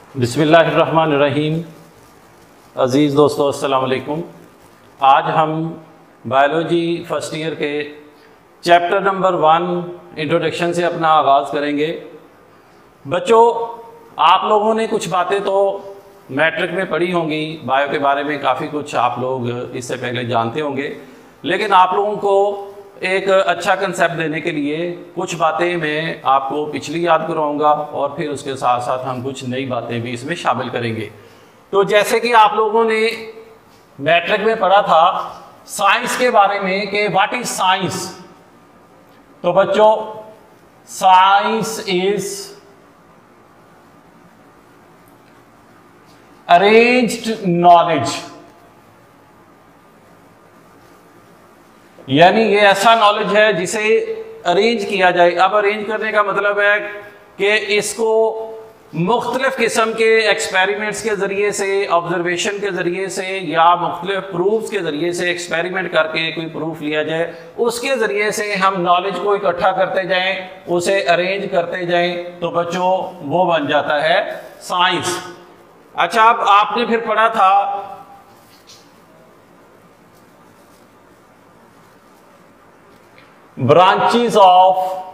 बिस्मिल्लाहिर्रहमानिर्रहीम। अज़ीज़ दोस्तों, अस्सलाम वालेकुम। आज हम बायोलॉजी फर्स्ट ईयर के चैप्टर नंबर 1 इंट्रोडक्शन से अपना आगाज़ करेंगे। बच्चों, आप लोगों ने कुछ बातें तो मैट्रिक में पढ़ी होंगी, बायो के बारे में काफ़ी कुछ आप लोग इससे पहले जानते होंगे, लेकिन आप लोगों को एक अच्छा कंसेप्ट देने के लिए कुछ बातें मैं आपको पिछली याद करवाऊंगा और फिर उसके साथ साथ हम कुछ नई बातें भी इसमें शामिल करेंगे। तो जैसे कि आप लोगों ने मैट्रिक में पढ़ा था साइंस के बारे में कि व्हाट इज साइंस। तो बच्चों, साइंस इज अरेंज्ड नॉलेज, यानी ये ऐसा नॉलेज है जिसे अरेंज किया जाए। अब अरेंज करने का मतलब है कि इसको मुख्तलिफ किस्म के एक्सपेरिमेंट्स के ज़रिए से, ऑब्जर्वेशन के ज़रिए से या मुख्तलिफ प्रूफ्स के ज़रिए से एक्सपेरिमेंट करके कोई प्रूफ लिया जाए, उसके ज़रिए से हम नॉलेज को इकट्ठा करते जाएं, उसे अरेंज करते जाएं, तो बच्चों वो बन जाता है साइंस। अच्छा, अब आपने फिर पढ़ा था ब्रांचेस ऑफ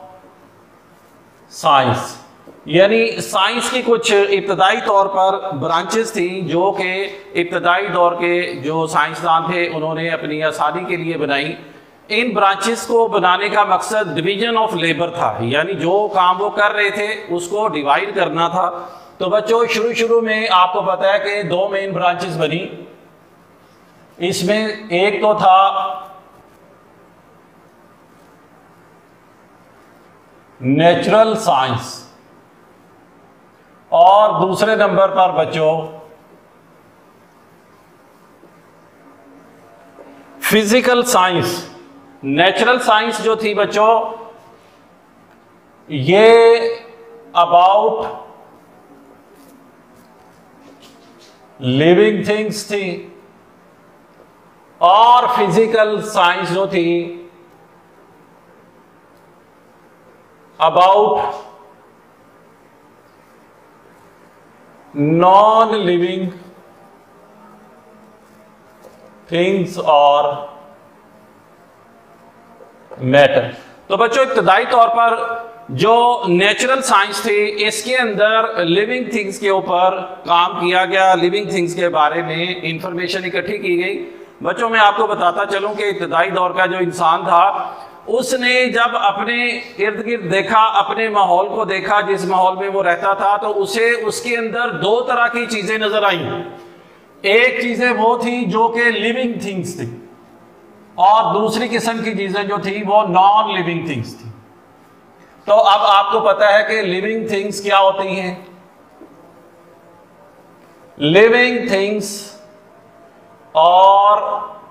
साइंस, यानी साइंस की कुछ इब्तदाई तौर पर ब्रांचेस थी जो कि इब्तदाई दौर के जो साइंसदान थे उन्होंने अपनी आसानी के लिए बनाई। इन ब्रांचेस को बनाने का मकसद डिवीजन ऑफ लेबर था, यानी जो काम वो कर रहे थे उसको डिवाइड करना था। तो बच्चों, शुरू में आपको पता है कि दो मेन ब्रांचेस बनी। इसमें एक तो था नेचुरल साइंस और दूसरे नंबर पर बच्चों फिजिकल साइंस। नेचुरल साइंस जो थी बच्चों, ये अबाउट लिविंग थिंग्स थी और फिजिकल साइंस जो थी अबाउट नॉन लिविंग थिंग्स और मैटर। तो बच्चों, इब्तदाई तौर पर जो नेचुरल साइंस थी इसके अंदर लिविंग थिंग्स के ऊपर काम किया गया, लिविंग थिंग्स के बारे में इंफॉर्मेशन इकट्ठी की गई। बच्चों, मैं आपको बताता चलूं कि इब्तदाई दौर का जो इंसान था उसने जब अपने इर्द गिर्द देखा, अपने माहौल को देखा, जिस माहौल में वो रहता था, तो उसे उसके अंदर दो तरह की चीजें नजर आई। एक चीजें वो थी जो कि लिविंग थिंग्स थी और दूसरी किस्म की चीजें जो थी वो नॉन लिविंग थिंग्स थी। तो अब आपको पता है कि लिविंग थिंग्स क्या होती हैं। लिविंग थिंग्स और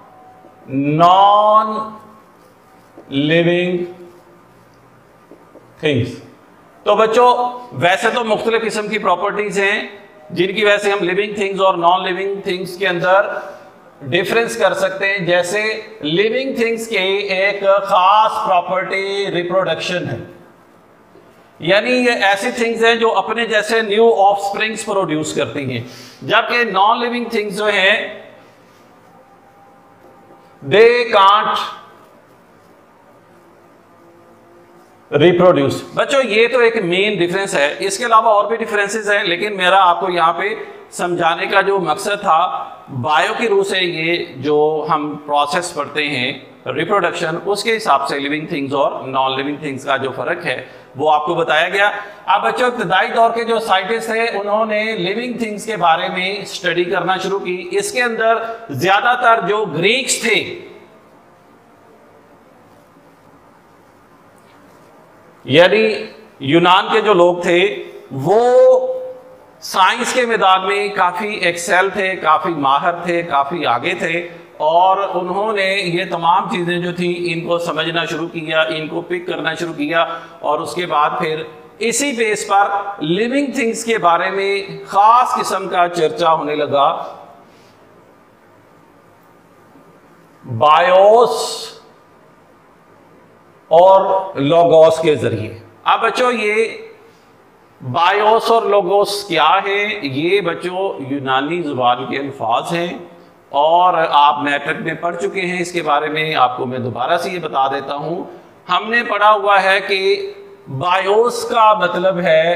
नॉन लिविंग थिंग्स। तो बच्चों, वैसे तो मुख्तलिफ किस्म की प्रॉपर्टीज हैं जिनकी वजह से हम लिविंग थिंग्स और नॉन लिविंग थिंग्स के अंदर डिफरेंस कर सकते हैं। जैसे लिविंग थिंग्स की एक खास प्रॉपर्टी रिप्रोडक्शन है, यानी ये ऐसी थिंग्स हैं जो अपने जैसे न्यू ऑफस्प्रिंग्स प्रोड्यूस करती हैं, जबकि नॉन लिविंग थिंग्स जो हैं दे कांट रिप्रोड्यूस। बच्चों, ये तो एक मेन डिफरेंस है, इसके अलावा और भी डिफरेंसेस हैं, लेकिन मेरा आपको यहाँ पे समझाने का जो मकसद था, बायो की रूह से ये जो हम प्रोसेस पढ़ते हैं रिप्रोडक्शन, उसके हिसाब से लिविंग थिंग्स और नॉन लिविंग थिंग्स का जो फर्क है वो आपको बताया गया। अब बच्चों, इब्तदाई दौर के जो साइंटिस्ट थे उन्होंने लिविंग थिंग्स के बारे में स्टडी करना शुरू की। इसके अंदर ज्यादातर जो ग्रीक्स थे, यानी यूनान के जो लोग थे, वो साइंस के मैदान में काफी एक्सेल थे, काफी माहिर थे, काफी आगे थे और उन्होंने ये तमाम चीजें जो थी इनको समझना शुरू किया, इनको पिक करना शुरू किया और उसके बाद फिर इसी बेस पर लिविंग थिंग्स के बारे में खास किस्म का चर्चा होने लगा। बायोस और लोगोस के जरिए। अब बच्चों, ये बायोस और लोगोस क्या है? ये बच्चों यूनानी जुबान के अल्फाज हैं और आप मैट्रिक में पढ़ चुके हैं इसके बारे में। आपको मैं दोबारा से ये बता देता हूं। हमने पढ़ा हुआ है कि बायोस का मतलब है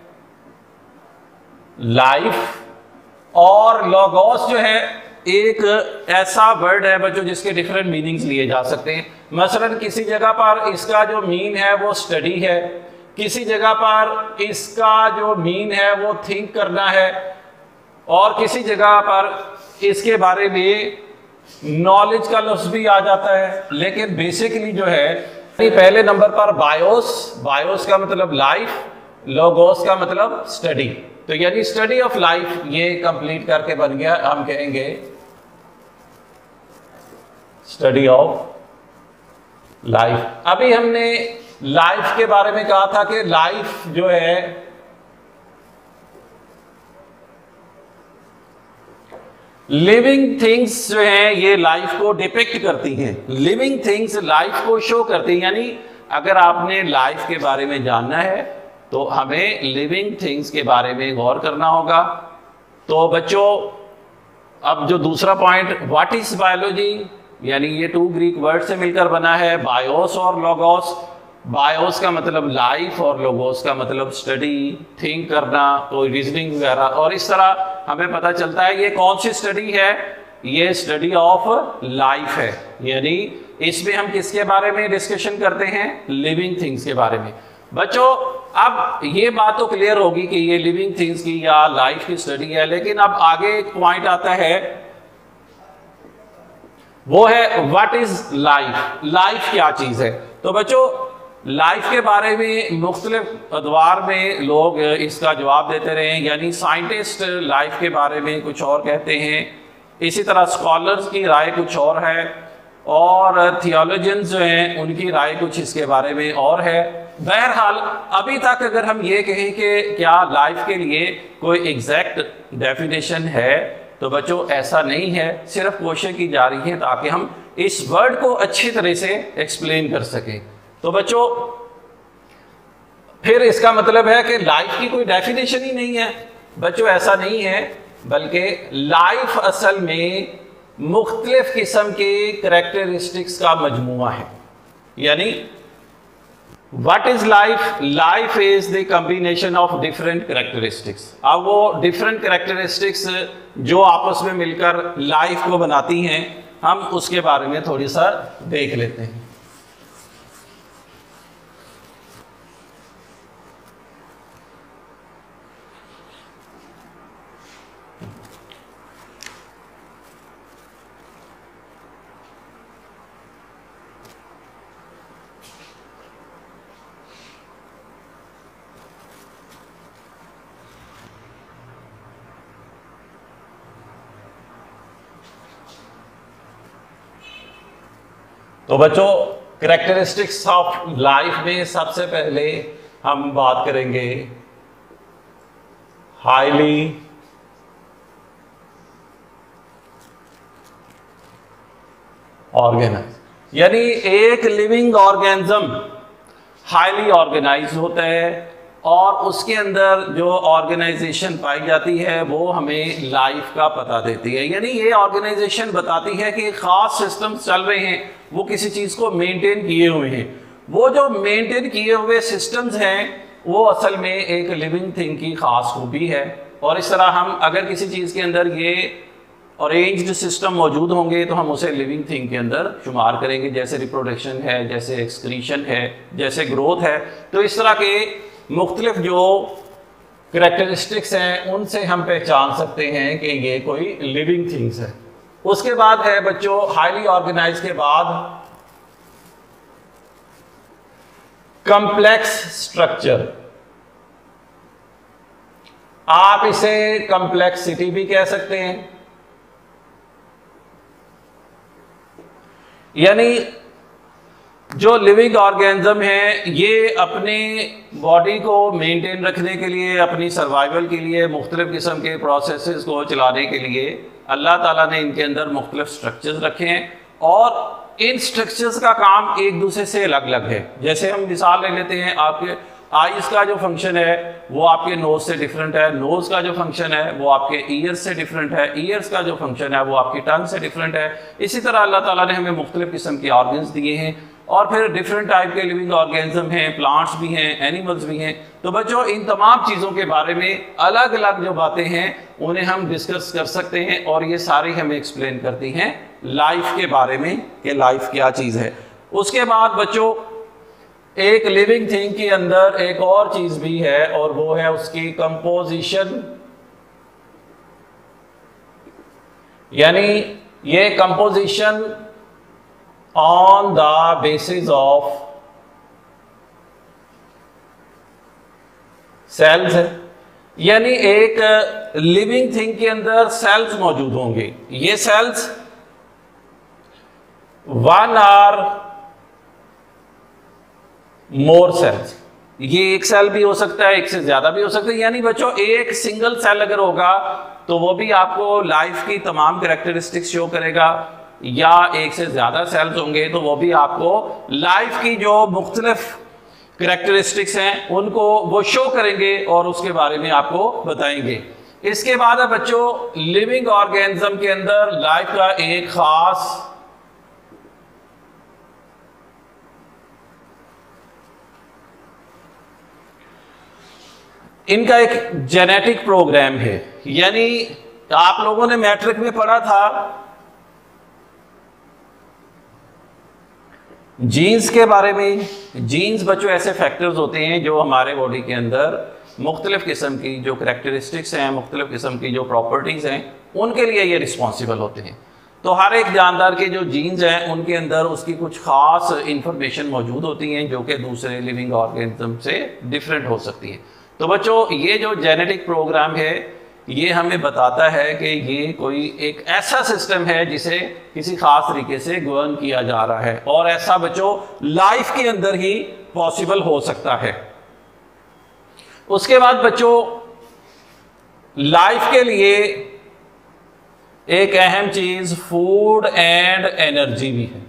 लाइफ, और लोगोस जो है एक ऐसा वर्ड है बच्चों जिसके डिफरेंट मीनिंग्स लिए जा सकते हैं। मसलन किसी जगह पर इसका जो मीन है वो स्टडी है, किसी जगह पर इसका जो मीन है वो थिंक करना है, और किसी जगह पर इसके बारे में नॉलेज का लफ्ज भी आ जाता है। लेकिन बेसिकली जो है पहले नंबर पर बायोस, बायोस का मतलब लाइफ, लोगोस का मतलब स्टडी। तो यानी स्टडी ऑफ लाइफ ये कंप्लीट करके बन गया, हम कहेंगे स्टडी ऑफ लाइफ। अभी हमने लाइफ के बारे में कहा था कि लाइफ जो है लिविंग थिंग्स जो हैं ये लाइफ को डिपिक्ट करती हैं। लिविंग थिंग्स लाइफ को शो करती हैं। यानी अगर आपने लाइफ के बारे में जानना है तो हमें लिविंग थिंग्स के बारे में गौर करना होगा। तो बच्चों अब जो दूसरा पॉइंट, व्हाट इज बायोलॉजी, यानी ये 2 ग्रीक वर्ड से मिलकर बना है, बायोस और लोगोस। बायोस का मतलब लाइफ और लोगोस का मतलब स्टडी, थिंक करना, कोई रीजनिंग वगैरह। और इस तरह हमें पता चलता है ये कौन सी स्टडी है, ये स्टडी ऑफ लाइफ है। यानी इसमें हम किसके बारे में डिस्कशन करते हैं? लिविंग थिंग्स के बारे में। बच्चों अब ये बात तो क्लियर होगी कि ये लिविंग थिंग्स की या लाइफ की स्टडी है, लेकिन अब आगे एक पॉइंट आता है, वो है व्हाट इज लाइफ। लाइफ क्या चीज है? तो बच्चों लाइफ के बारे में मुख्तलिफ अदवार में लोग इसका जवाब देते रहे हैं। यानी साइंटिस्ट लाइफ के बारे में कुछ और कहते हैं, इसी तरह स्कॉलर्स की राय कुछ और है, और थियोलॉजियंस जो हैं उनकी राय कुछ इसके बारे में और है। बहरहाल अभी तक अगर हम ये कहें कि क्या लाइफ के लिए कोई एग्जैक्ट डेफिनेशन है, तो बच्चों ऐसा नहीं है। सिर्फ कोशिश की जा रही है ताकि हम इस वर्ड को अच्छी तरह से एक्सप्लेन कर सकें। तो बच्चों फिर इसका मतलब है कि लाइफ की कोई डेफिनेशन ही नहीं है। बच्चों ऐसा नहीं है, बल्कि लाइफ असल में मुख्तलिफ किस्म के करैक्टरिस्टिक्स का मजमुआ है। यानी what is life? Life is the combination of different characteristics. अब वो डिफरेंट करैक्टरिस्टिक्स जो आपस में मिलकर लाइफ को बनाती हैं, हम उसके बारे में थोड़ी सा देख लेते हैं। तो बच्चों करैक्टरिस्टिक्स ऑफ लाइफ में सबसे पहले हम बात करेंगे हाईली ऑर्गेनाइज। यानी एक लिविंग ऑर्गेनिज्म हाईली ऑर्गेनाइज होता है और उसके अंदर जो ऑर्गेनाइजेशन पाई जाती है वो हमें लाइफ का पता देती है। यानी ये ऑर्गेनाइजेशन बताती है कि खास सिस्टम्स चल रहे हैं, वो किसी चीज़ को मेंटेन किए हुए हैं। वो जो मेंटेन किए हुए सिस्टम्स हैं वो असल में एक लिविंग थिंग की खास खूबी है। और इस तरह हम अगर किसी चीज़ के अंदर ये अरेंज्ड सिस्टम मौजूद होंगे तो हम उसे लिविंग थिंग के अंदर शुमार करेंगे, जैसे रिप्रोडक्शन है, जैसे एक्सक्रीशन है, जैसे ग्रोथ है। तो इस तरह के मुख्तलिफ जो करैक्टरिस्टिक्स हैं उनसे हम पहचान सकते हैं कि ये कोई लिविंग थिंग्स है। उसके बाद है बच्चों हाईली ऑर्गेनाइज के बाद कॉम्प्लेक्स स्ट्रक्चर। आप इसे कॉम्प्लेक्सिटी भी कह सकते हैं। यानी जो लिविंग ऑर्गेनिज्म है ये अपने बॉडी को मेंटेन रखने के लिए, अपनी सर्वाइवल के लिए, मुख्तलिफ किस्म के प्रोसेसेस को चलाने के लिए अल्लाह ताला ने इनके अंदर मुख्तलिफ स्ट्रक्चर्स रखे हैं और इन स्ट्रक्चर्स का काम एक दूसरे से अलग अलग है। जैसे हम मिसाल ले लेते हैं, आईज का जो फंक्शन है वो आपके नोज से डिफरेंट है, नोज का जो फंक्शन है वो आपके ईयर्स से डिफरेंट है, ईयर्स का जो फंक्शन है वो आपकी टंग से डिफरेंट है। इसी तरह अल्लाह ताला ने हमें मुख्तलिफ किस्म के ऑर्गन्स दिए हैं और फिर डिफरेंट टाइप के लिविंग ऑर्गेनिज्म हैं, प्लांट्स भी हैं, एनिमल्स भी हैं। तो बच्चों इन तमाम चीज़ों के बारे में अलग अलग जो बातें हैं उन्हें हम डिस्कस कर सकते हैं और ये सारी हमें एक्सप्लेन करती हैं लाइफ के बारे में कि लाइफ क्या चीज़ है। उसके बाद बच्चों एक लिविंग थिंग के अंदर एक और चीज़ भी है और वो है उसकी कंपोजिशन, यानी ये composition on the basis of cells है। यानी एक लिविंग थिंग के अंदर सेल्स मौजूद होंगे। ये cells one or more cells, ये एक सेल भी हो सकता है, एक से ज्यादा भी हो सकता है। यानी बच्चों एक सिंगल सेल अगर होगा तो वो भी आपको लाइफ की तमाम कैरेक्टरिस्टिक्स शो करेगा, या एक से ज्यादा सेल्स होंगे तो वो भी आपको लाइफ की जो मुख्तलिफ कैरेक्टरिस्टिक्स हैं उनको वो शो करेंगे और उसके बारे में आपको बताएंगे। इसके बाद है बच्चों लिविंग ऑर्गेनिज्म के अंदर लाइफ का एक खास इनका एक जेनेटिक प्रोग्राम है। यानी आप लोगों ने मैट्रिक में पढ़ा था जीन्स के बारे में। जीन्स बच्चों ऐसे फैक्टर्स होते हैं जो हमारे बॉडी के अंदर मुख्तलिफ किस्म की जो करैक्टरिस्टिक्स हैं, मुख्तलिफ किस्म की जो प्रॉपर्टीज़ हैं उनके लिए ये रिस्पॉन्सिबल होते हैं। तो हर एक जानदार के जो जीन्स हैं उनके अंदर उसकी कुछ ख़ास इंफॉर्मेशन मौजूद होती हैं जो कि दूसरे लिविंग ऑर्गेनिज्म से डिफरेंट हो सकती है। तो बच्चों ये जो जेनेटिक प्रोग्राम है ये हमें बताता है कि ये कोई एक ऐसा सिस्टम है जिसे किसी खास तरीके से गवर्न किया जा रहा है और ऐसा बच्चों लाइफ के अंदर ही पॉसिबल हो सकता है। उसके बाद बच्चों लाइफ के लिए एक अहम चीज फूड एंड एनर्जी भी है।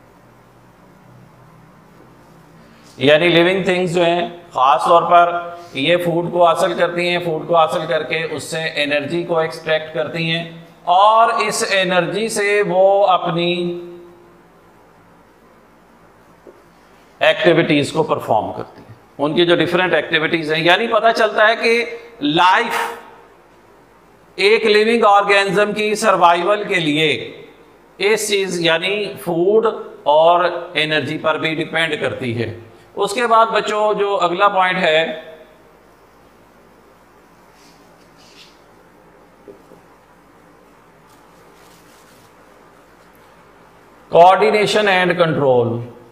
यानी लिविंग थिंग्स जो हैं खास तौर पर ये फूड को हासिल करती हैं, फूड को हासिल करके उससे एनर्जी को एक्सट्रैक्ट करती हैं और इस एनर्जी से वो अपनी एक्टिविटीज को परफॉर्म करती हैं, उनकी जो डिफरेंट एक्टिविटीज हैं। यानी पता चलता है कि लाइफ एक लिविंग ऑर्गेनिज्म की सर्वाइवल के लिए इस चीज यानी फूड और एनर्जी पर भी डिपेंड करती है। उसके बाद बच्चों जो अगला पॉइंट है कोऑर्डिनेशन एंड कंट्रोल।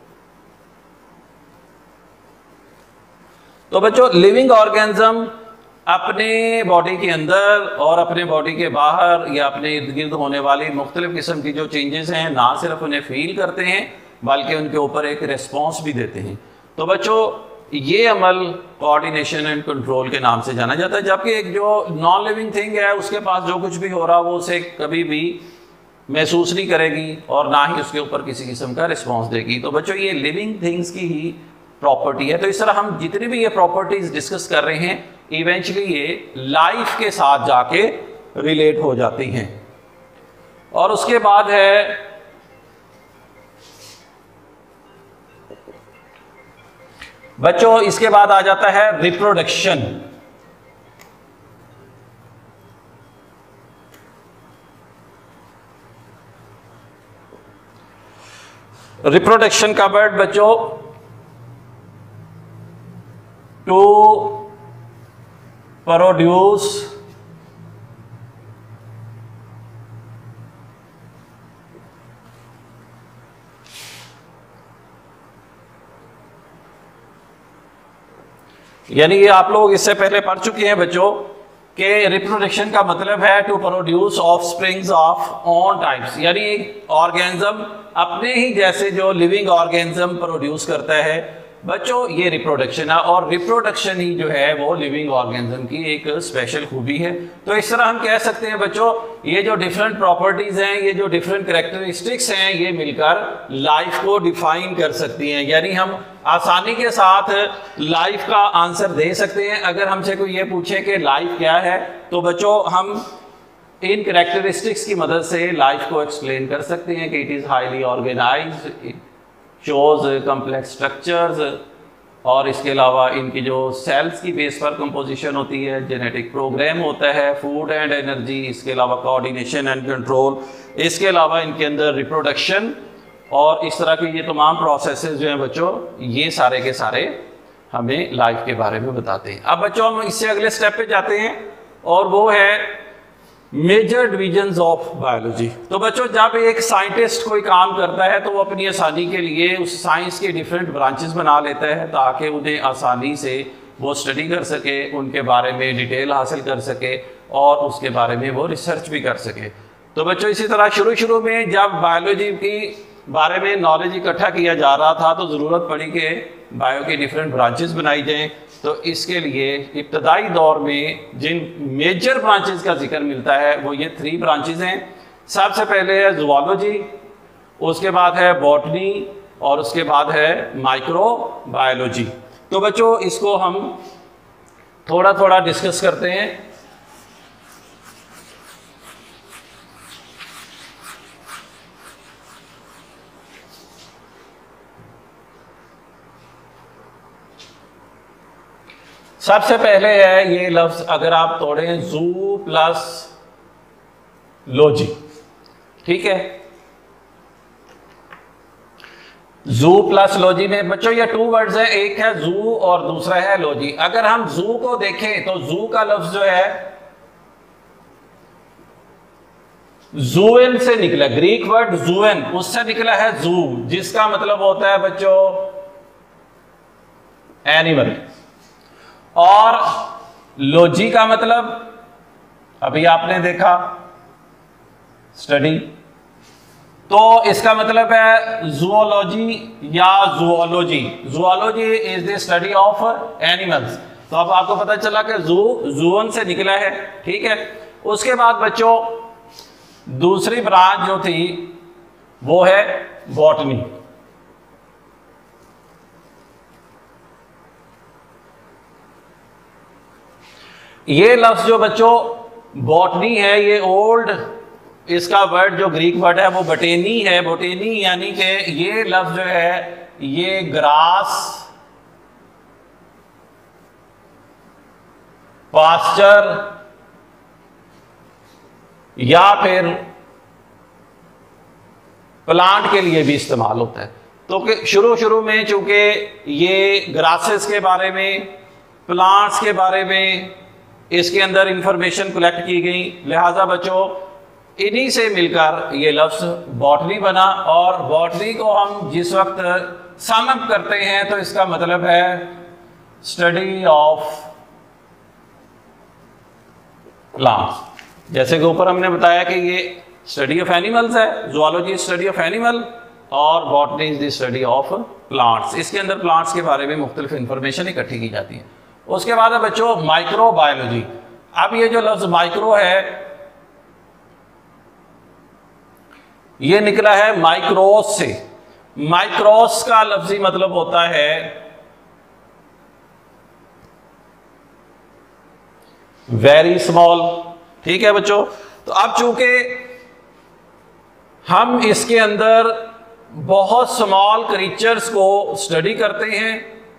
तो बच्चों लिविंग ऑर्गेनिज्म अपने बॉडी के अंदर और अपने बॉडी के बाहर या अपने इर्द गिर्द होने वाली मुख्तलिफ किस्म की जो चेंजेस हैं ना सिर्फ उन्हें फील करते हैं बल्कि उनके ऊपर एक रिस्पॉन्स भी देते हैं। तो बच्चों ये अमल कोऑर्डिनेशन एंड कंट्रोल के नाम से जाना जाता है। जबकि एक जो नॉन लिविंग थिंग है उसके पास जो कुछ भी हो रहा वो उसे कभी भी महसूस नहीं करेगी और ना ही उसके ऊपर किसी किस्म का रिस्पॉन्स देगी। तो बच्चों ये लिविंग थिंग्स की ही प्रॉपर्टी है। तो इस तरह हम जितनी भी ये प्रॉपर्टीज डिस्कस कर रहे हैं इवेंचुअली ये लाइफ के साथ जाके रिलेट हो जाती हैं। और उसके बाद है बच्चों इसके बाद आ जाता है रिप्रोडक्शन। रिप्रोडक्शन का वर्ड बच्चों टू प्रोड्यूस यानी ये आप लोग इससे पहले पढ़ चुके हैं बच्चों कि रिप्रोडक्शन का मतलब है to produce offsprings of own types. यानी एक ऑर्गेनिज्म अपने ही जैसे जो लिविंग ऑर्गेनिज्म प्रोड्यूस करता है बच्चों ये रिप्रोडक्शन है, और रिप्रोडक्शन ही जो है वो लिविंग ऑर्गेनिज्म की एक स्पेशल खूबी है। तो इस तरह हम कह सकते हैं बच्चों, ये जो डिफरेंट प्रॉपर्टीज हैं, ये जो डिफरेंट कैरेक्टरिस्टिक्स हैं, ये मिलकर लाइफ को डिफाइन कर सकती हैं। यानी हम आसानी के साथ लाइफ का आंसर दे सकते हैं। अगर हमसे कोई ये पूछे कि लाइफ क्या है, तो बच्चों हम इन कैरेक्टरिस्टिक्स की मदद से लाइफ को एक्सप्लेन कर सकते हैं कि it is highly organised, shows complex structures, और इसके अलावा इनकी जो सेल्स की बेस पर कंपोजिशन होती है, जेनेटिक प्रोग्राम होता है, फूड एंड एनर्जी, इसके अलावा कोऑर्डिनेशन एंड कंट्रोल, इसके अलावा इनके अंदर रिप्रोडक्शन और इस तरह के ये तमाम प्रोसेसेस जो हैं बच्चों, ये सारे के सारे हमें लाइफ के बारे में बताते हैं। अब बच्चों हम इससे अगले स्टेप पे जाते हैं, और वो है मेजर डिविजन्स ऑफ बायोलॉजी। तो बच्चों जब एक साइंटिस्ट कोई काम करता है तो वो अपनी आसानी के लिए उस साइंस के डिफरेंट ब्रांचेस बना लेता है, ताकि उन्हें आसानी से वो स्टडी कर सके, उनके बारे में डिटेल हासिल कर सके और उसके बारे में वो रिसर्च भी कर सके। तो बच्चों इसी तरह शुरू में जब बायोलॉजी की बारे में नॉलेज इकट्ठा किया जा रहा था, तो ज़रूरत पड़ी कि बायो की डिफरेंट ब्रांचेस बनाई जाएँ। तो इसके लिए इब्तदाई दौर में जिन मेजर ब्रांचेस का जिक्र मिलता है वो ये 3 ब्रांचेस हैं। सबसे पहले है ज़ूलॉजी, उसके बाद है बॉटनी और उसके बाद है माइक्रोबायोलॉजी। तो बच्चों इसको हम थोड़ा थोड़ा डिस्कस करते हैं। सबसे पहले है ये लफ्ज, अगर आप तोड़ें, जू प्लस लॉजी, ठीक है। जू प्लस लॉजी में बच्चों ये 2 वर्ड्स हैं, एक है जू और दूसरा है लॉजी। अगर हम जू को देखें तो जू का लफ्ज जो है जूएन से निकला, ग्रीक वर्ड जूएन, उससे निकला है जू, जिसका मतलब होता है बच्चों एनिमल। और लॉजी का मतलब अभी आपने देखा स्टडी, तो इसका मतलब है जूलॉजी या zoology. Zoology is the study of animals. तो अब आपको पता चला कि जून से निकला है, ठीक है। उसके बाद बच्चों दूसरी ब्रांच जो थी वो है बॉटनी। ये लफ्ज जो बच्चों बॉटनी है, ये ओल्ड, इसका वर्ड जो ग्रीक वर्ड है वो बटेनी है। बोटेनी यानी कि ये लफ्ज जो है ये ग्रास, पास्चर या फिर प्लांट के लिए भी इस्तेमाल होता है। तो शुरू में चूंकि ये ग्रासेस के बारे में, प्लांट्स के बारे में इसके अंदर इंफॉर्मेशन कलेक्ट की गई, लिहाजा बच्चों इन्हीं से मिलकर ये लफ्ज बॉटनी बना। और बॉटनी को हम जिस वक्त सम अप करते हैं तो इसका मतलब है स्टडी ऑफ प्लांट्स। जैसे कि ऊपर हमने बताया कि ये स्टडी ऑफ एनिमल्स है, जूलॉजी स्टडी ऑफ एनिमल और botany is the study of plants. इसके अंदर प्लांट्स के बारे में मुख्तलिफ इंफॉर्मेशन इकट्ठी की जाती है। उसके बाद है बच्चों माइक्रोबायोलॉजी। अब ये जो लफ्ज माइक्रो है ये निकला है माइक्रोस से। माइक्रोस का लफ्जी मतलब होता है वेरी स्मॉल, ठीक है बच्चों। तो अब चूंकि हम इसके अंदर बहुत स्मॉल क्रीचर्स को स्टडी करते हैं,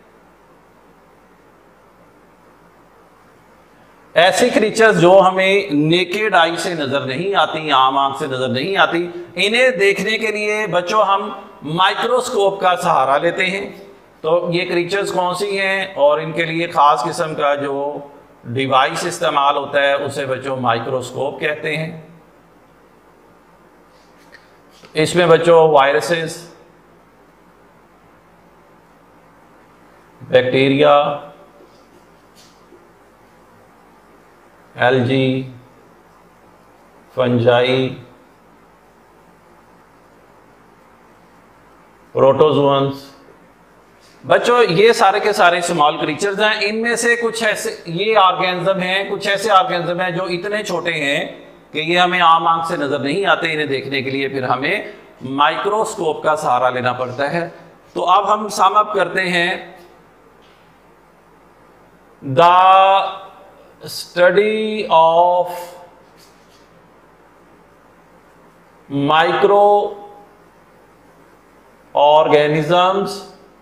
ऐसी क्रीचर्स जो हमें नेकेड आई से नजर नहीं आती, आम आंख से नजर नहीं आती, इन्हें देखने के लिए बच्चों हम माइक्रोस्कोप का सहारा लेते हैं। तो ये क्रीचर्स कौन सी हैं और इनके लिए खास किस्म का जो डिवाइस इस्तेमाल होता है उसे बच्चों माइक्रोस्कोप कहते हैं। इसमें बच्चों viruses, bacteria, algae, fungi, protozoans, बच्चों ये सारे के सारे स्मॉल क्रीचर्स हैं। इनमें से कुछ ऐसे ये ऑर्गेनिज्म हैं, कुछ ऐसे ऑर्गेनिज्म हैं जो इतने छोटे हैं कि ये हमें आम आंख से नजर नहीं आते। इन्हें देखने के लिए फिर हमें माइक्रोस्कोप का सहारा लेना पड़ता है। तो अब हम सम अप करते हैं। The study of microorganisms,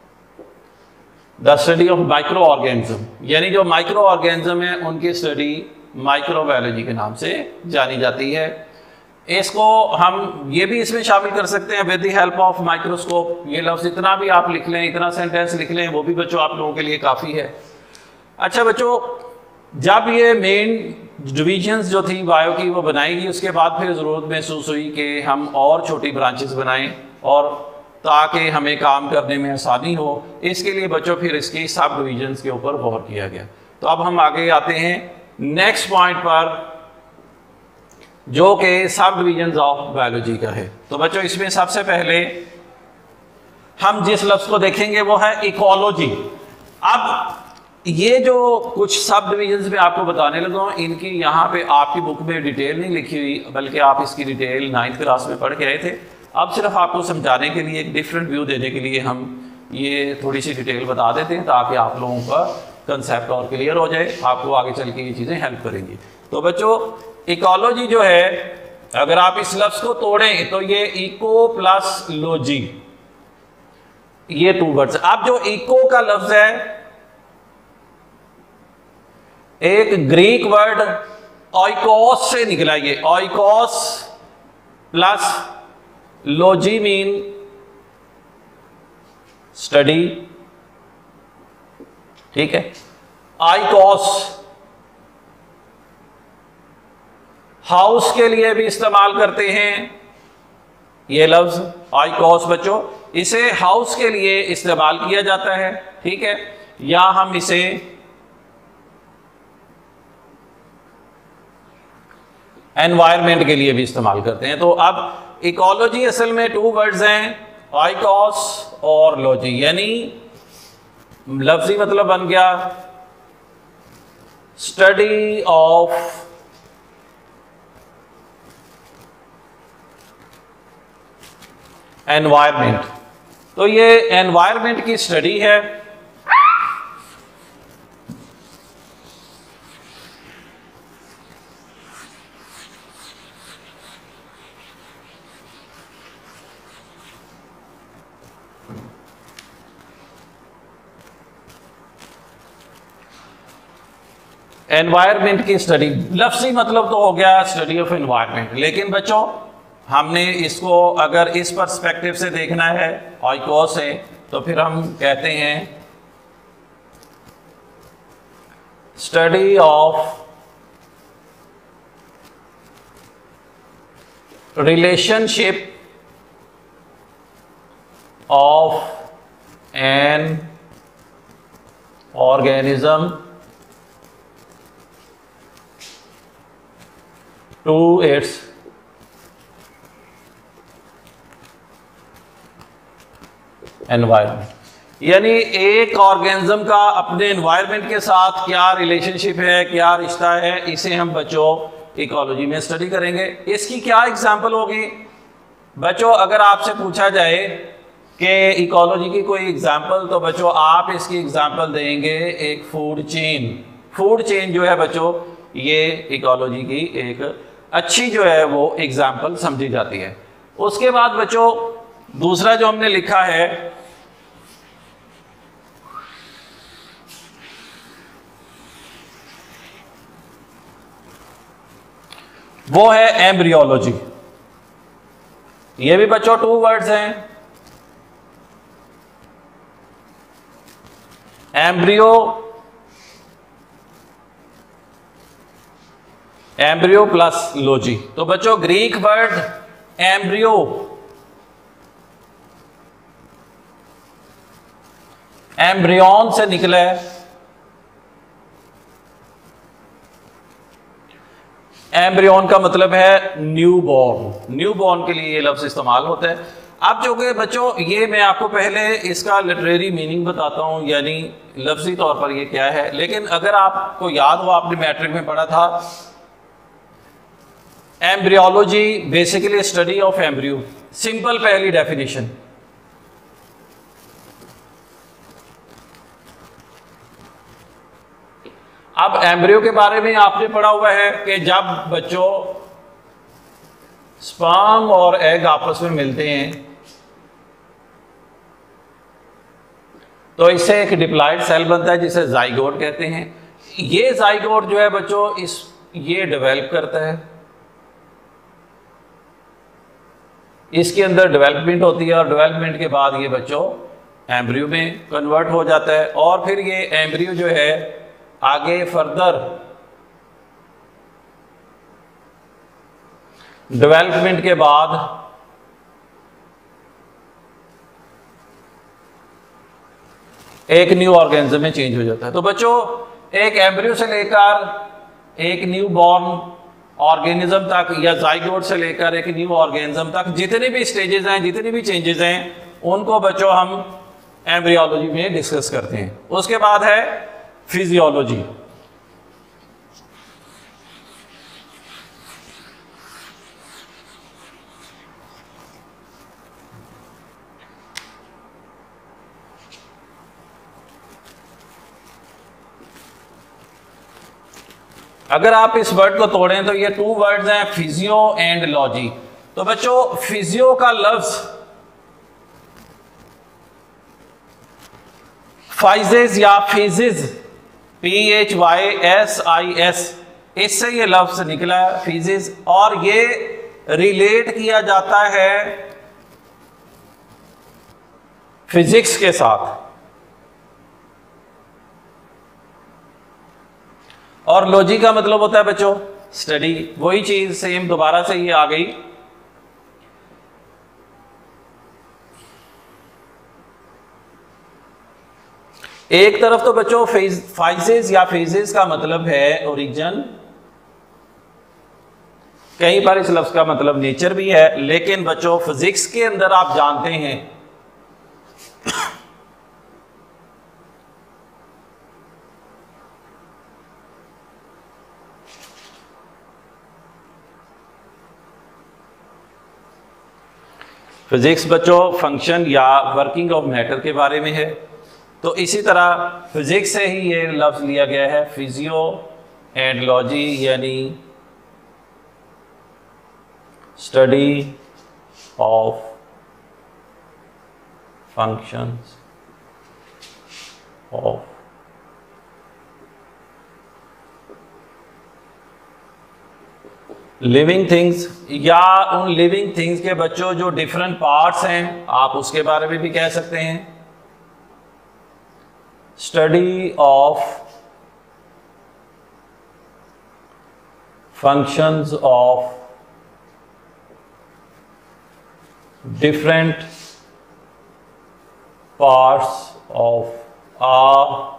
the study of microorganism, यानी जो माइक्रो ऑर्गेनिज्म है उनकी स्टडी माइक्रोबायोलॉजी के नाम से जानी जाती है। इसको हम ये भी इसमें शामिल कर सकते हैं with the help of microscope. ये लफ्ज इतना भी आप लिख लें, इतना सेंटेंस लिख लें, वो भी बच्चों आप लोगों के लिए काफ़ी है। अच्छा बच्चों, जब ये मेन डिविजन्स जो थी बायो की वो बनाएगी, उसके बाद फिर ज़रूरत महसूस हुई कि हम और छोटी ब्रांचेस बनाएं और ताकि हमें काम करने में आसानी हो। इसके लिए बच्चों फिर इसकी सब डिविजन्स के ऊपर गौर किया गया। तो अब हम आगे आते हैं नेक्स्ट पॉइंट पर, जो कि सब डिविजन्स ऑफ बायोलॉजी का है। तो बच्चों इसमें सबसे पहले हम जिस लफ्ज को देखेंगे वो है इकोलॉजी। अब ये जो कुछ सब डिविजन्स में आपको बताने लगा हूं, इनकी यहाँ पे आपकी बुक में डिटेल नहीं लिखी हुई, बल्कि आप इसकी डिटेल 9th क्लास में पढ़ के आए थे। अब सिर्फ आपको समझाने के लिए, एक डिफरेंट व्यू देने के लिए हम ये थोड़ी सी डिटेल बता देते हैं ताकि आप लोगों का कंसेप्ट और क्लियर हो जाए, आपको आगे चल के ये चीज़ें हेल्प करेंगी। तो बच्चों इकोलॉजी जो है, अगर आप इस लफ्ज को तोड़ें तो ये इको प्लस लॉजी, ये 2 वर्ड्स। अब जो इको का लफ्ज है एक ग्रीक वर्ड ऑइकोस से निकला, ये oikos plus logy mean study, ठीक है। आइकोस हाउस के लिए भी इस्तेमाल करते हैं ये लफ्ज आइकोस बच्चों, इसे हाउस के लिए इस्तेमाल किया जाता है, ठीक है। या हम इसे एनवायरमेंट के लिए भी इस्तेमाल करते हैं। तो अब इकोलॉजी असल में 2 वर्ड्स हैं, आइकोस और लॉजी, यानी लफ्जी मतलब बन गया स्टडी ऑफ एनवायरमेंट। तो ये एनवायरमेंट की स्टडी है। एनवायरमेंट की स्टडी, लफ्जी मतलब तो हो गया स्टडी ऑफ एनवायरमेंट, लेकिन बच्चों हमने इसको अगर इस पर्सपेक्टिव से देखना है आइकोस से, तो फिर हम कहते हैं study of relationship of an organism to its environment, यानी एक ऑर्गेनिज्म का अपने एनवायरमेंट के साथ क्या रिलेशनशिप है, क्या रिश्ता है, इसे हम बच्चों इकोलॉजी में स्टडी करेंगे। इसकी क्या एग्जांपल होगी बच्चों? अगर आपसे पूछा जाए कि इकोलॉजी की कोई एग्जांपल, तो बच्चों आप इसकी एग्जांपल देंगे एक फूड चेन। फूड चेन जो है बच्चों, ये इकोलॉजी की एक अच्छी जो है वो एग्जाम्पल समझी जाती है। उसके बाद बच्चों दूसरा जो हमने लिखा है वो है एम्ब्रियोलॉजी। ये भी बच्चों 2 वर्ड्स हैं, एम्ब्रियो, एम्ब्रियो प्लस लॉजी। तो बच्चों ग्रीक वर्ड एम्ब्रियो, एम्ब्रियन से निकला है। एम्ब्रियन का मतलब है न्यू बॉर्न, न्यू बॉर्न के लिए ये लफ्ज इस्तेमाल होता है। अब जो कि बच्चों ये मैं आपको पहले इसका लिटरेरी मीनिंग बताता हूँ, यानी लफ्जी तौर पर ये क्या है, लेकिन अगर आपको याद हो आपने मैट्रिक में पढ़ा था embryology basically study of embryo, simple पहली डेफिनेशन। अब एम्ब्रियो के बारे में आपने पढ़ा हुआ है कि जब बच्चों स्पर्म और एग आपस में मिलते हैं तो इससे एक डिप्लॉयड सेल बनता है जिसे जाइगोट कहते हैं। ये जाइगोट जो है बच्चों ये डेवलप करता है, इसके अंदर डेवलपमेंट होती है और डेवलपमेंट के बाद ये बच्चों एम्ब्रियो में कन्वर्ट हो जाता है और फिर ये एम्ब्रियो जो है आगे फर्दर डेवलपमेंट के बाद एक न्यू ऑर्गेनिज्म में चेंज हो जाता है। तो बच्चों एक एम्ब्रियो से लेकर एक न्यू बॉर्न ऑर्गेनिज्म तक या जाइगोट से लेकर एक न्यू ऑर्गेनिज्म तक जितने भी स्टेजेस हैं, जितने भी चेंजेस हैं, उनको बच्चों हम एम्ब्रियोलॉजी में डिस्कस करते हैं। उसके बाद है फिजियोलॉजी। अगर आप इस वर्ड को तोड़ें तो ये 2 वर्ड्स हैं, फिजियो एंड लॉजी। तो बच्चों फिजियो का लफ्ज फाइजेस या फिजिस, PHYSIS, इससे ये लफ्ज निकला है फिजिस, और ये रिलेट किया जाता है फिजिक्स के साथ। और लॉजी का मतलब होता है बच्चों स्टडी, वही चीज सेम दोबारा से ये आ गई। एक तरफ तो बच्चों फाइजेस या फेजेस का मतलब है ओरिजिन, कहीं पर इस लफ्ज का मतलब नेचर भी है, लेकिन बच्चों फिजिक्स के अंदर आप जानते हैं फिजिक्स बच्चों फंक्शन या वर्किंग ऑफ मैटर के बारे में है। तो इसी तरह फिजिक्स से ही ये लफ्ज लिया गया है फिजियो एंड लॉजी, यानी study of functions of living things, या उन लिविंग थिंग्स के बच्चों जो डिफरेंट पार्ट्स हैं, आप उसके बारे में भी कह सकते हैं। Study of functions of different parts of a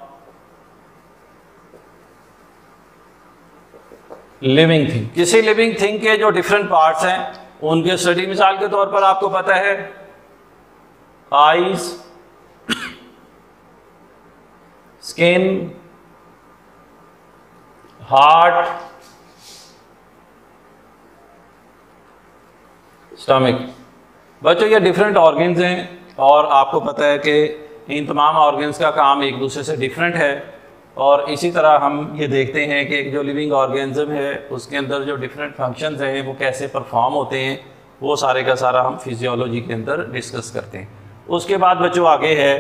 living thing. किसी लिविंग थिंग के जो डिफरेंट पार्ट्स हैं उनके स्टडी, मिसाल के तौर पर आपको पता है आईज, स्किन, हार्ट, स्टमक। बच्चों ये डिफरेंट ऑर्गन्स हैं और आपको पता है कि इन तमाम ऑर्गन्स का काम एक दूसरे से डिफरेंट है। और इसी तरह हम ये देखते हैं कि एक जो लिविंग ऑर्गेनिज्म है उसके अंदर जो डिफरेंट फंक्शंस हैं वो कैसे परफॉर्म होते हैं, वो सारे का सारा हम फिजियोलॉजी के अंदर डिस्कस करते हैं। उसके बाद बच्चों आगे है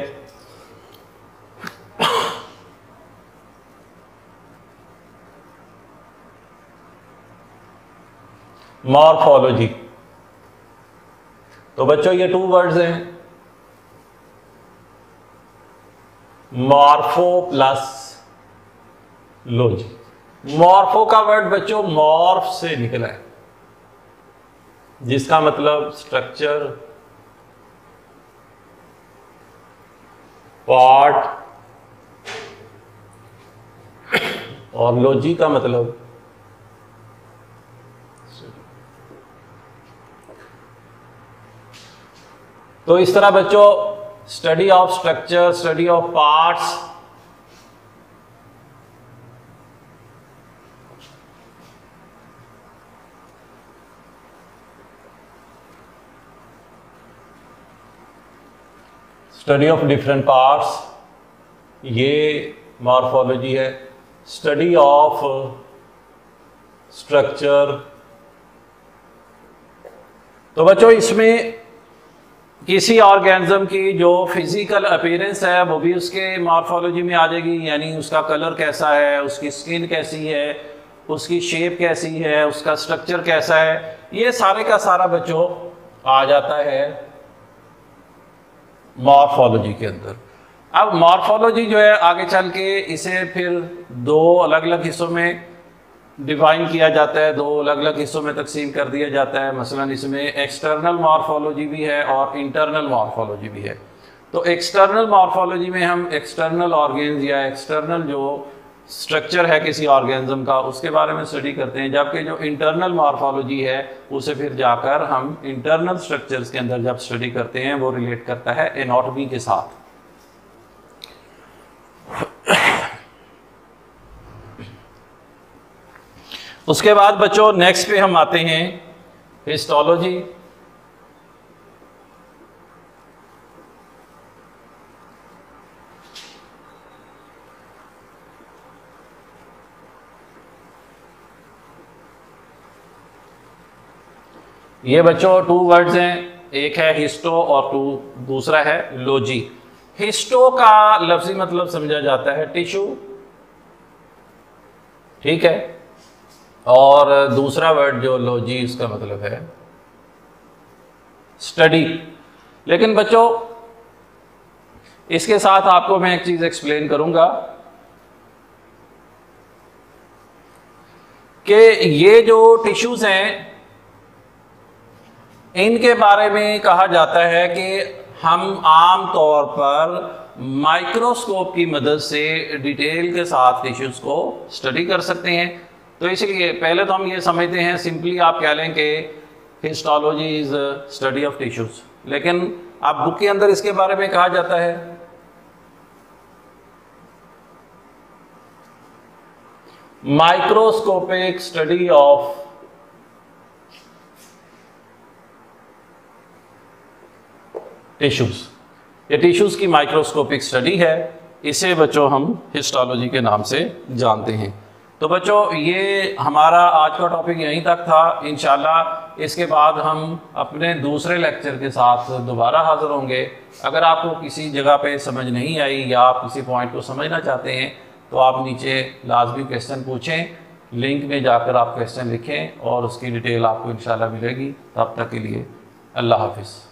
मॉर्फोलॉजी। तो बच्चों ये 2 वर्ड्स हैं, मॉर्फो प्लस लॉजी। मॉर्फो का वर्ड बच्चों मॉर्फ से निकला है, जिसका मतलब स्ट्रक्चर, पार्ट, और लॉजी का मतलब तो इस तरह बच्चों study of structure, study of parts, study of different parts, ये मॉर्फोलॉजी है। स्टडी ऑफ स्ट्रक्चर, तो बच्चों इसमें किसी ऑर्गेनिज्म की जो फिजिकल अपीयरेंस है वो भी उसके मॉर्फोलॉजी में आ जाएगी, यानी उसका कलर कैसा है, उसकी स्किन कैसी है, उसकी शेप कैसी है, उसका स्ट्रक्चर कैसा है, ये सारे का सारा बच्चों आ जाता है मॉर्फोलॉजी के अंदर। अब मॉर्फोलॉजी जो है आगे चल के इसे फिर दो अलग अलग हिस्सों में डिवाइन किया जाता है, दो अलग अलग हिस्सों में तकसीम कर दिया जाता है। मसलन इसमें एक्सटर्नल मॉर्फोलॉजी भी है और इंटरनल मॉर्फोलॉजी भी है। तो एक्सटर्नल मॉर्फोलॉजी में हम एक्सटर्नल ऑर्गेन्स या एक्सटर्नल जो स्ट्रक्चर है किसी ऑर्गेनिज्म का उसके बारे में स्टडी करते हैं, जबकि जो इंटरनल मॉर्फोलॉजी है उसे फिर जाकर हम इंटरनल स्ट्रक्चर्स के अंदर जब स्टडी करते हैं वो रिलेट करता है एनाटॉमी के साथ। उसके बाद बच्चों नेक्स्ट पे हम आते हैं हिस्टोलॉजी। ये बच्चों टू वर्ड्स हैं, एक है हिस्टो और दूसरा है लॉजी। हिस्टो का लफ्जी मतलब समझा जाता है टिश्यू, ठीक है, और दूसरा वर्ड जो लॉजी इसका मतलब है स्टडी। लेकिन बच्चों इसके साथ आपको मैं एक चीज एक्सप्लेन करूंगा कि ये जो टिश्यूज हैं इनके बारे में कहा जाता है कि हम आम तौर पर माइक्रोस्कोप की मदद से डिटेल के साथ टिश्यूज को स्टडी कर सकते हैं। तो इसलिए पहले तो हम ये समझते हैं, सिंपली आप कह लें कि histology is study of tissues, लेकिन आप बुक के अंदर इसके बारे में कहा जाता है माइक्रोस्कोपिक स्टडी ऑफ टिश्यूज। ये टिश्यूज की माइक्रोस्कोपिक स्टडी है, इसे बच्चों हम हिस्टोलॉजी के नाम से जानते हैं। तो बच्चों ये हमारा आज का टॉपिक यहीं तक था। इंशाल्लाह इसके बाद हम अपने दूसरे लेक्चर के साथ दोबारा हाजिर होंगे। अगर आपको किसी जगह पे समझ नहीं आई या आप किसी पॉइंट को समझना चाहते हैं तो आप नीचे लाजमी क्वेश्चन पूछें, लिंक में जाकर आप क्वेश्चन लिखें और उसकी डिटेल आपको इंशाल्लाह मिलेगी। तब तक के लिए अल्लाह हाफिज़।